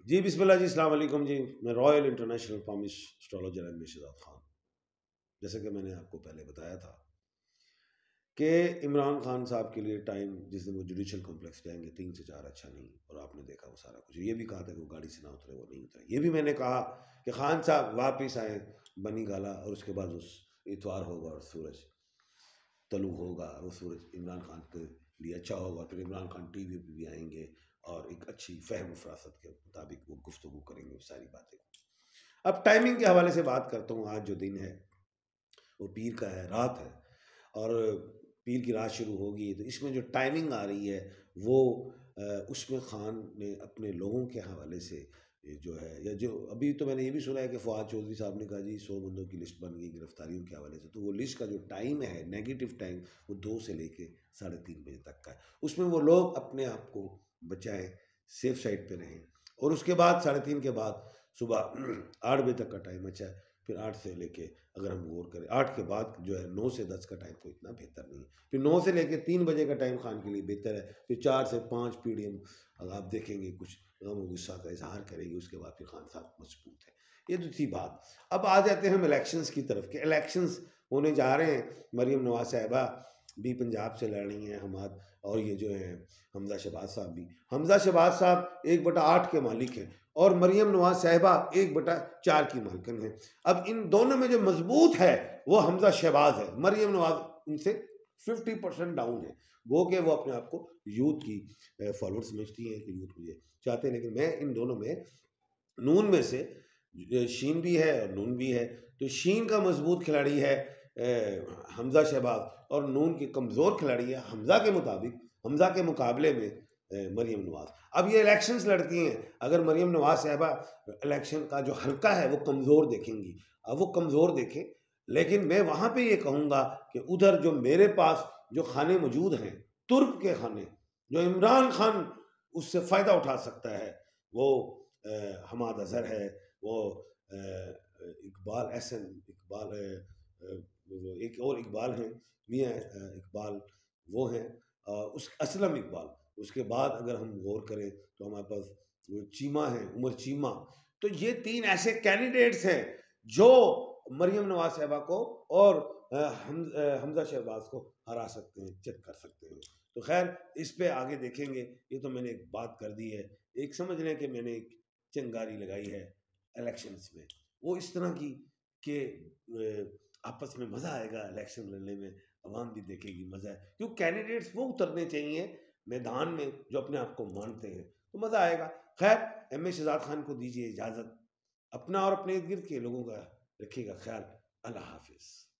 जी बिस्मिल्लाह जी, अस्सलाम वालेकुम जी। मैं royal international palmist astrologer M Shidat Khan. जैसे कि मैंने आपको पहले बताया था कि इमरान खान साहब के लिए टाइम जिस दिन वो जुडिशल कॉम्प्लेक्स जाएंगे 3 से 4 अच्छा नहीं, और आपने देखा वो सारा कुछ। ये भी कहा था कि वो गाड़ी से ना उतरे, वो नहीं उतरे। ये भी मैंने कहा कि खान साहब वापस आए बनी गाला, और उसके बाद उस इतवार होगा और सूरज तलु होगा, वो सूरज इमरान खान के लिए अच्छा होगा। फिर इमरान खान टीवी पे भी आएंगे और एक अच्छी फहम फरासत के मुताबिक वो गुफ्तगू करेंगे सारी बातें। अब टाइमिंग के हवाले से बात करता हूँ। आज जो दिन है वो पीर का है, रात है, और पीर की रात शुरू होगी, तो इसमें जो टाइमिंग आ रही है वो उसमें खान ने अपने लोगों के हवाले से ये जो है, या जो अभी तो मैंने ये भी सुना है कि फवाद चौधरी साहब ने कहा जी 100 बंदों की लिस्ट बन गई गिरफ्तारियों के हवाले से। तो वो लिस्ट का जो टाइम है, नेगेटिव टाइम, वो 2 से लेके 3:30 बजे तक का है। उसमें वो लोग अपने आप को बचाएं, सेफ साइड पे रहें। और उसके बाद 3:30 के बाद सुबह 8 बजे तक का टाइम अच्छा है। फिर 8 से लेके, अगर हम गौर करें, 8 के बाद जो है 9 से 10 का टाइम कोई इतना बेहतर नहीं है। फिर 9 से लेके 3 बजे का टाइम खान के लिए बेहतर है। फिर 4 से 5 पीडीएम अगर आप देखेंगे कुछ गम गुस्सा का इजहार करेगी, उसके बाद फिर खान साहब मजबूत है। ये तो थी बात। अब आ जाते हैं हम इलेक्शंस की तरफ के। इलेक्शंस होने जा रहे हैं। मरीम नवाज साहिबा भी पंजाब से लड़ रही हैं, हमाद, और ये जो है हमजा शहबाज साहब भी। हमजा शहबाज साहब 1/8 के मालिक हैं, और मरीम नवाज साहिबा 1/4 की मालकिन है। अब इन दोनों में जो मजबूत है वो हमजा शहबाज है। मरीम नवाज उनसे 50% डाउन है। वो कि वो अपने आप को यूथ की फॉलोअर समझती हैं कि यूथ मुझे चाहते हैं। लेकिन मैं इन दोनों में, नून में से शीन भी है और नून भी है, तो शीन का मजबूत खिलाड़ी है हमजा शहबाज, और नून की कमज़ोर खिलाड़ी है हमजा के मुताबिक, हमजा के मुकाबले में मरीम नवाज। अब ये इलेक्शंस लड़ती हैं। अगर मरीम नवाज साहबा इलेक्शन का जो हल्का है वो कमज़ोर देखेंगी, अब वो कमज़ोर देखें। लेकिन मैं वहाँ पे ये कहूँगा कि उधर जो मेरे पास जो खाने मौजूद हैं, तुर्क के खाने, जो इमरान खान उससे फ़ायदा उठा सकता है, वो हमाद अजहर है, वो इकबाल एहसन, इकबाल वो एक और इकबाल हैं, मियाँ इकबाल, वो हैं, उस असलम इकबाल। उसके बाद अगर हम गौर करें तो हमारे पास वो चीमा है, उमर चीमा। तो ये 3 ऐसे कैंडिडेट्स हैं जो मरीम नवाज साहिबा को और हमजा शहबाज को हरा सकते हैं, चेक कर सकते हैं। तो खैर इस पे आगे देखेंगे। ये तो मैंने एक बात कर दी है, एक समझ लें कि मैंने एक चिंगारी लगाई है इलेक्शंस में। वो इस तरह की कि आपस में मज़ा आएगा इलेक्शन लड़ने में, अवाम भी देखेगी, मज़ा है। क्यों कैंडिडेट्स वो उतरने चाहिए मैदान में जो अपने आप को मानते हैं, तो मज़ा आएगा। खैर एम ए शहजाद खान को दीजिए इजाज़त। अपना और अपने इर्द गिर्द के लोगों का रखिएगा ख्याल। अल्लाह हाफिज़।